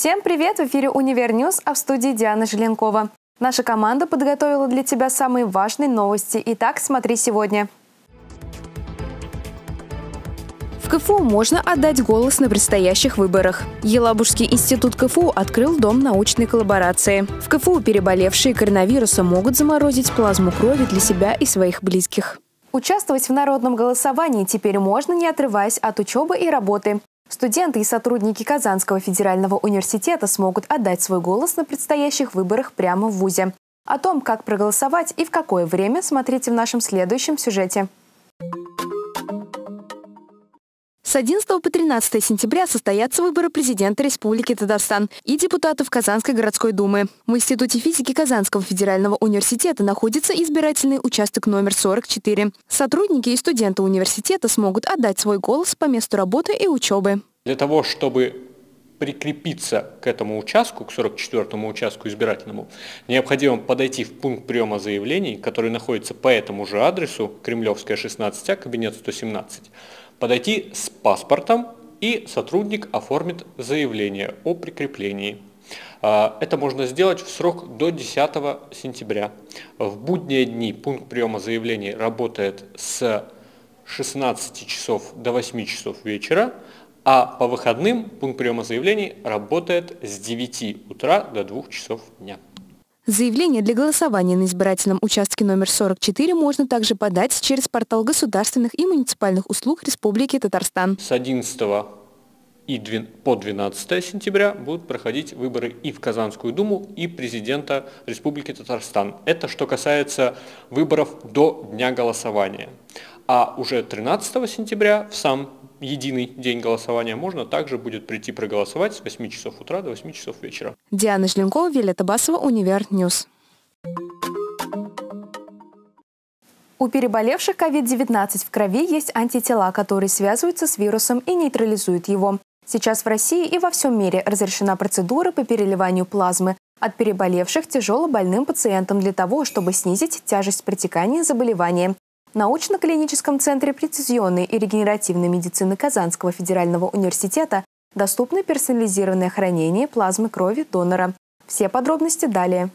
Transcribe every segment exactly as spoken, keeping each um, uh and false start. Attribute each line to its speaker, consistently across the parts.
Speaker 1: Всем привет! В эфире «Универньюз», а в студии Диана Желенкова. Наша команда подготовила для тебя самые важные новости. Итак, смотри сегодня. В КФУ можно отдать голос на предстоящих выборах. Елабужский институт КФУ открыл дом научной коллаборации. В КФУ переболевшие коронавирусом могут заморозить плазму крови для себя и своих близких. Участвовать в народном голосовании теперь можно, не отрываясь от учебы и работы. Студенты и сотрудники Казанского федерального университета смогут отдать свой голос на предстоящих выборах прямо в вузе. О том, как проголосовать и в какое время, смотрите в нашем следующем сюжете. С одиннадцатого по тринадцатое сентября состоятся выборы президента Республики Татарстан и депутатов Казанской городской думы. В Институте физики Казанского федерального университета находится избирательный участок номер сорок четыре. Сотрудники и студенты университета смогут отдать свой голос по месту работы и учебы.
Speaker 2: Для того, чтобы прикрепиться к этому участку, к сорок четвёртому участку избирательному, необходимо подойти в пункт приема заявлений, который находится по этому же адресу, Кремлевская, шестнадцать А, кабинет сто семнадцать. Подойти с паспортом, и сотрудник оформит заявление о прикреплении. Это можно сделать в срок до десятого сентября. В будние дни пункт приема заявлений работает с шестнадцати часов до восьми часов вечера, а по выходным пункт приема заявлений работает с девяти утра до двух часов дня.
Speaker 1: Заявление для голосования на избирательном участке номер сорок четыре можно также подать через портал государственных и муниципальных услуг Республики Татарстан.
Speaker 2: С одиннадцатого и по двенадцатое сентября будут проходить выборы и в Казанскую думу, и президента Республики Татарстан. Это что касается выборов до дня голосования. А уже тринадцатого сентября, в сам единый день голосования, можно также будет прийти проголосовать с восьми часов утра до восьми часов вечера.
Speaker 1: Диана Желенкова, Виолетта Басова, Универньюз. У переболевших ковид девятнадцать в крови есть антитела, которые связываются с вирусом и нейтрализуют его. Сейчас в России и во всем мире разрешена процедура по переливанию плазмы от переболевших тяжелобольным пациентам для того, чтобы снизить тяжесть протекания заболевания. В научно-клиническом центре прецизионной и регенеративной медицины Казанского федерального университета доступно персонализированное хранение плазмы крови донора. Все подробности далее.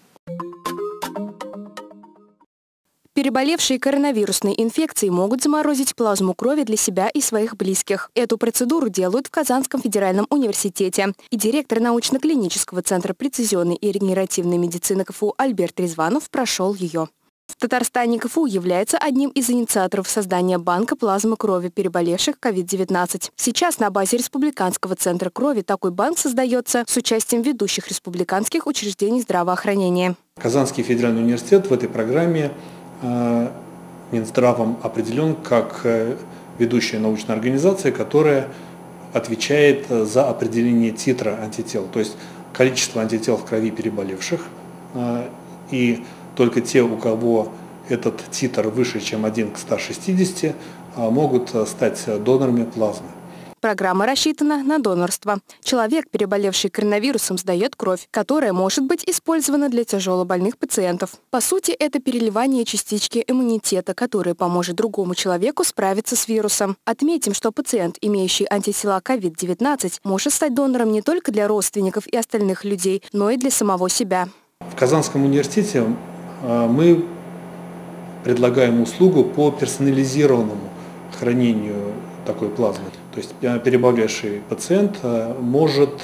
Speaker 1: Переболевшие коронавирусной инфекцией могут заморозить плазму крови для себя и своих близких. Эту процедуру делают в Казанском федеральном университете. И директор научно-клинического центра прецизионной и регенеративной медицины КФУ Альберт Резванов прошел ее. В Татарстане КФУ является одним из инициаторов создания банка плазмы крови переболевших ковид девятнадцать. Сейчас на базе Республиканского центра крови такой банк создается с участием ведущих республиканских учреждений здравоохранения.
Speaker 3: Казанский федеральный университет в этой программе э, Минздравом определен как э, ведущая научная организация, которая отвечает за определение титра антител, то есть количество антител в крови переболевших. Э, и Только те, у кого этот титр выше, чем один к ста шестидесяти, могут стать донорами плазмы.
Speaker 1: Программа рассчитана на донорство. Человек, переболевший коронавирусом, сдает кровь, которая может быть использована для тяжелобольных пациентов. По сути, это переливание частички иммунитета, которая поможет другому человеку справиться с вирусом. Отметим, что пациент, имеющий антитела ковид девятнадцать, может стать донором не только для родственников и остальных людей, но и для самого себя.
Speaker 3: В Казанском университете мы предлагаем услугу по персонализированному хранению такой плазмы. То есть переболевший пациент может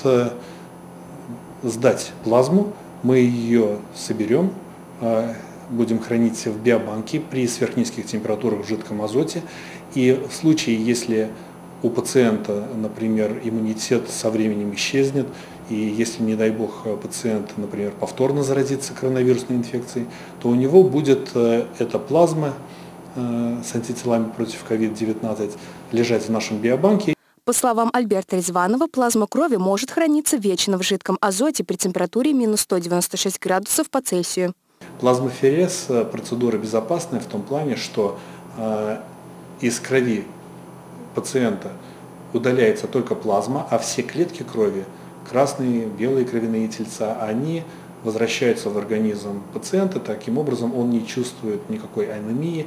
Speaker 3: сдать плазму, мы ее соберем, будем хранить в биобанке при сверхнизких температурах в жидком азоте. И в случае, если у пациента, например, иммунитет со временем исчезнет, и если, не дай бог, пациент, например, повторно заразится коронавирусной инфекцией, то у него будет эта плазма с антителами против ковид девятнадцать лежать в нашем биобанке.
Speaker 1: По словам Альберта Резванова, плазма крови может храниться вечно в жидком азоте при температуре минус сто девяносто шесть градусов по Цельсию.
Speaker 3: Плазмоферез – процедура безопасная в том плане, что из крови пациента удаляется только плазма, а все клетки крови, красные, белые кровяные тельца, они возвращаются в организм пациента. Таким образом, он не чувствует никакой анемии,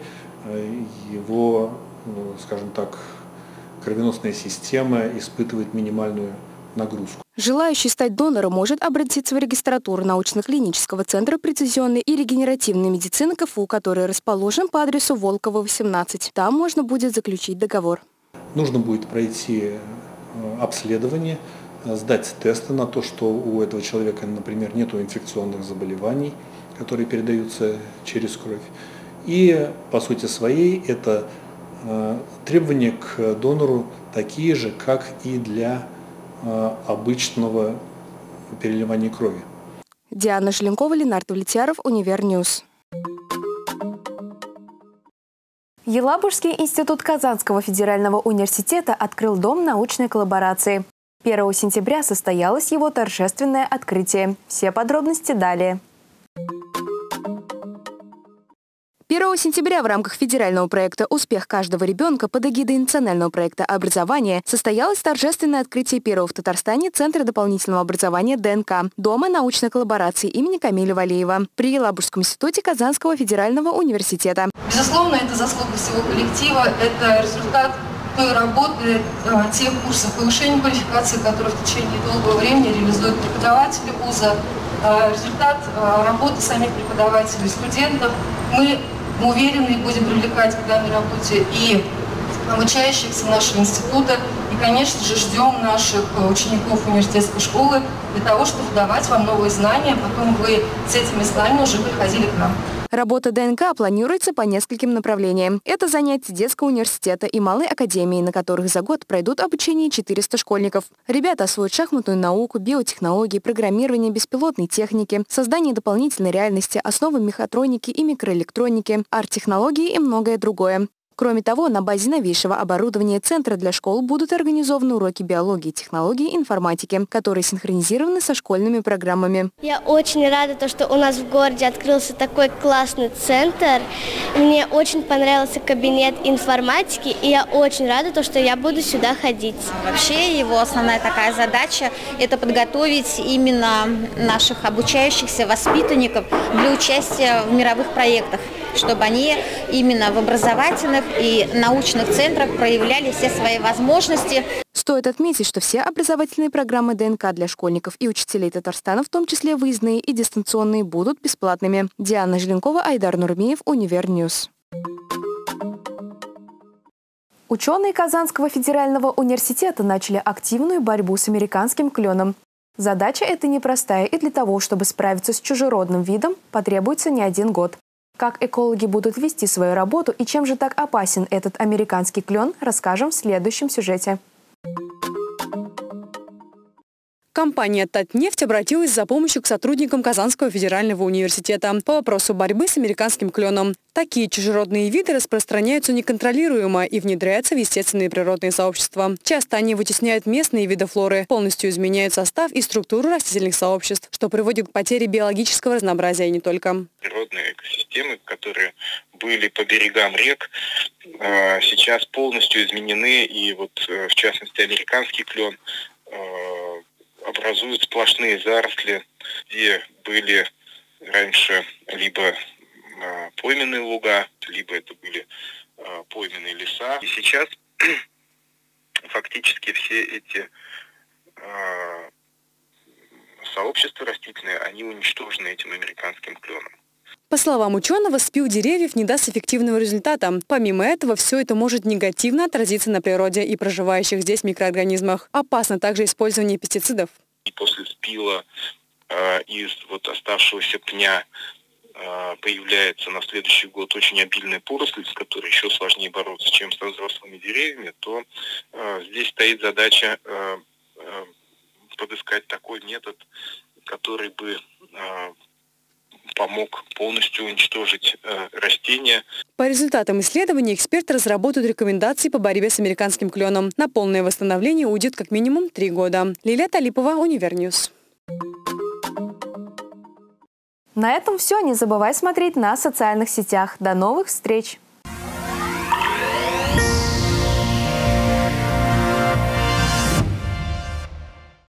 Speaker 3: его, скажем так, кровеносная система испытывает минимальную нагрузку.
Speaker 1: Желающий стать донором может обратиться в регистратуру научно-клинического центра прецизионной и регенеративной медицины КФУ, который расположен по адресу Волкова, восемнадцать. Там можно будет заключить договор.
Speaker 3: Нужно будет пройти обследование, сдать тесты на то, что у этого человека, например, нет инфекционных заболеваний, которые передаются через кровь. И по сути своей это требования к донору такие же, как и для обычного переливания крови.
Speaker 1: Диана Желенкова, Ленардо Влетьяров, Универньюз. Елабужский институт Казанского федерального университета открыл дом научной коллаборации. первого сентября состоялось его торжественное открытие. Все подробности далее. первого сентября в рамках федерального проекта «Успех каждого ребенка» под эгидой национального проекта образования состоялось торжественное открытие первого в Татарстане Центра дополнительного образования ДНК – Дома научной коллаборации имени Камиля Валеева при Елабужском институте Казанского федерального университета.
Speaker 4: Безусловно, это заслуга всего коллектива, это результат той работы, тех курсов повышения квалификации, которые в течение долгого времени реализуют преподаватели вуза, результат работы самих преподавателей и студентов. Мы Мы уверены, будем привлекать к данной работе и обучающихся нашего института. И, конечно же, ждем наших учеников университетской школы для того, чтобы давать вам новые знания, а потом вы с этими знаниями уже приходили к нам.
Speaker 1: Работа ДНК планируется по нескольким направлениям. Это занятия детского университета и малой академии, на которых за год пройдут обучение четыреста школьников. Ребята освоят шахматную науку, биотехнологии, программирование беспилотной техники, создание дополнительной реальности, основы мехатроники и микроэлектроники, арт-технологии и многое другое. Кроме того, на базе новейшего оборудования Центра для школ будут организованы уроки биологии, технологии и информатики, которые синхронизированы со школьными программами.
Speaker 5: Я очень рада, что у нас в городе открылся такой классный центр. Мне очень понравился кабинет информатики, и я очень рада, что я буду сюда ходить.
Speaker 6: Вообще его основная такая задача – это подготовить именно наших обучающихся воспитанников для участия в мировых проектах, чтобы они именно в образовательных и научных центрах проявляли все свои возможности.
Speaker 1: Стоит отметить, что все образовательные программы ДНК для школьников и учителей Татарстана, в том числе выездные и дистанционные, будут бесплатными. Диана Желенкова, Айдар Нурмиев, Универньюз. Ученые Казанского федерального университета начали активную борьбу с американским кленом. Задача эта непростая, и для того, чтобы справиться с чужеродным видом, потребуется не один год. Как экологи будут вести свою работу и чем же так опасен этот американский клен, расскажем в следующем сюжете. Компания «Татнефть» обратилась за помощью к сотрудникам Казанского федерального университета по вопросу борьбы с американским кленом. Такие чужеродные виды распространяются неконтролируемо и внедряются в естественные природные сообщества. Часто они вытесняют местные виды флоры, полностью изменяют состав и структуру растительных сообществ, что приводит к потере биологического разнообразия и не только.
Speaker 7: Природные экосистемы, которые были по берегам рек, сейчас полностью изменены, и вот в частности американский клен образуют сплошные заросли, где были раньше либо а, пойменные луга, либо это были а, пойменные леса. И сейчас фактически все эти а, сообщества растительные, они уничтожены этим американским кленом.
Speaker 1: По словам ученого, спил деревьев не даст эффективного результата. Помимо этого, все это может негативно отразиться на природе и проживающих здесь микроорганизмах. Опасно также использование пестицидов.
Speaker 7: И после спила э, из вот оставшегося пня э, появляется на следующий год очень обильная поросль, с которой еще сложнее бороться, чем со взрослыми деревьями, то э, здесь стоит задача э, э, подыскать такой метод, который бы э, помог полностью уничтожить э, растения.
Speaker 1: По результатам исследований эксперты разработают рекомендации по борьбе с американским кленом. На полное восстановление уйдет как минимум три года. Лилия Талипова, Универньюз. На этом все. Не забывай смотреть на социальных сетях. До новых встреч!